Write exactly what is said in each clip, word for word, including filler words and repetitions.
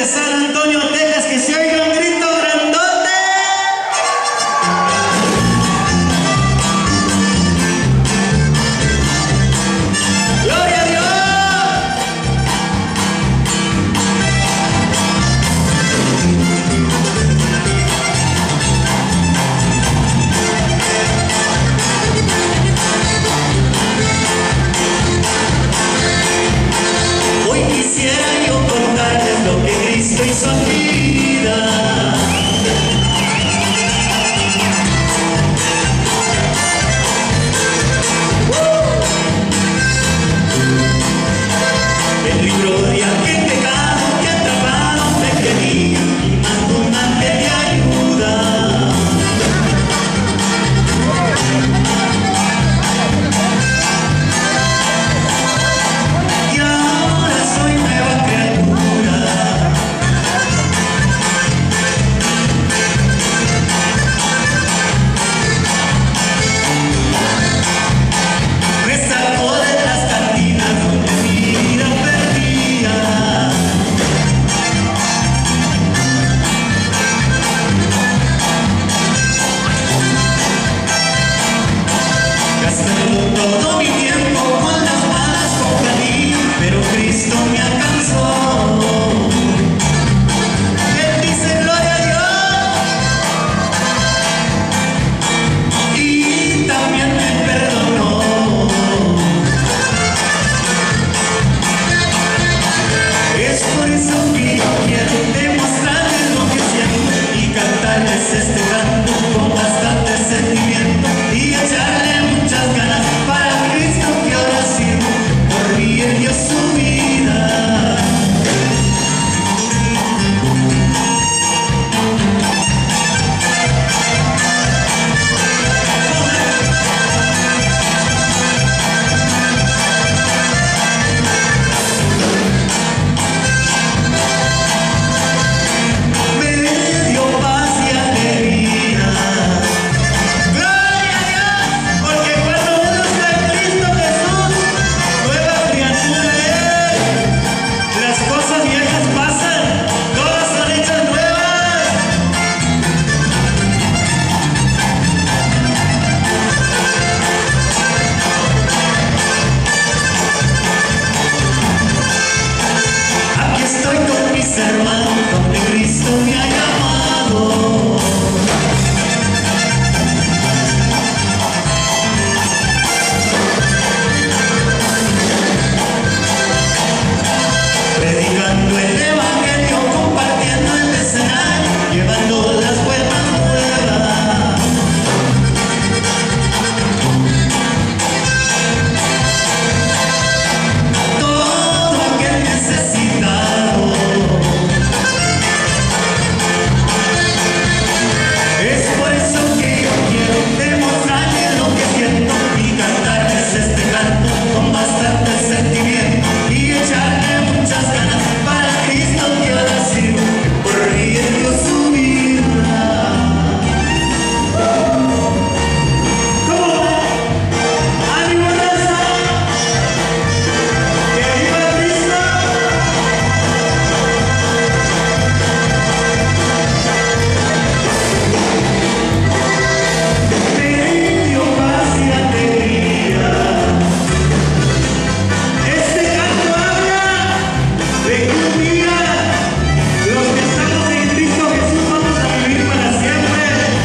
San Antonio, Texas, que se oiga un grito grandote. ¡Gloria a Dios! Hoy quisiera yo contarles lo que Cristo hizo en mi vida. El libro de aquel pecado que atrapado me quería y mandó un ángel de ayuda. Y ahora soy nueva criatura. Me sacó de las cantinas donde mi vida perdía. Gastando todo mi tiempo con las malas compañías, pero Cristo me alcanzó. Él dice gloria a Dios y también me perdonó. Es por eso que yo quiero demostrarles lo que siento y cantarles este canto con bastante sentimiento y echarle muchas ganas para Cristo que ahora sirvo. Por mí Él dio su vida. Me dio paz y alegría. Gloria a Dios, porque cuando uno está en Cristo Jesús, nueva criatura es. Las cosas viejas pasan, todas son hechas nuevas. Aquí estoy con mis hermanos, donde Cristo me ha llamado. Predicando el evangelio, compartiendo el escenario, llevando las buenas nuevas. Todo aquel necesitado. Es por eso que yo quiero demostrarles lo que siento y cantarles este canto con bastante sentimiento y echarle muchas ganas para Cristo que ahora sirvo. Por mí Él dio su vida. ¿Cómo va? ¡Ánimo, raza! ¡Que viva Cristo! Me dio paz y alegría. Este canto habla de que un día los que estamos en Cristo Jesús vamos a vivir para siempre.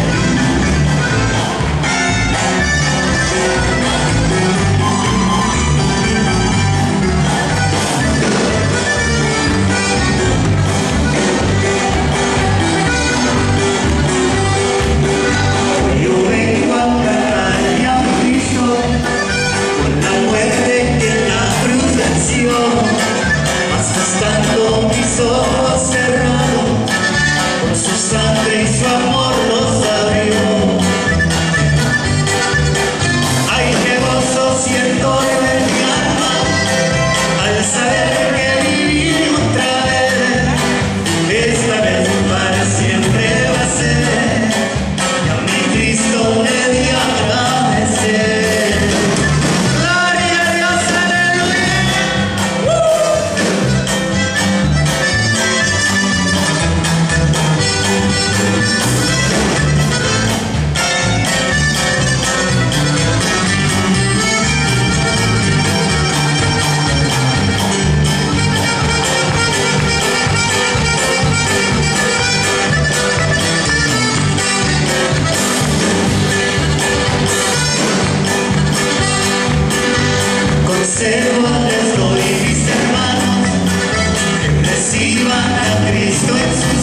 Yo vengo a cantarle a Cristo con la muerte que en la cruz venció, mas estando mis ojos cerrados, con su sangre y su amor los abrió. Ay, qué gozo siento yo en mi alma al saber que viví otra vez. Esta vez para siempre va a ser, y a mi Cristo le di a agradecer. Gloria a Dios, aleluya. ¡Uh! Cristo en su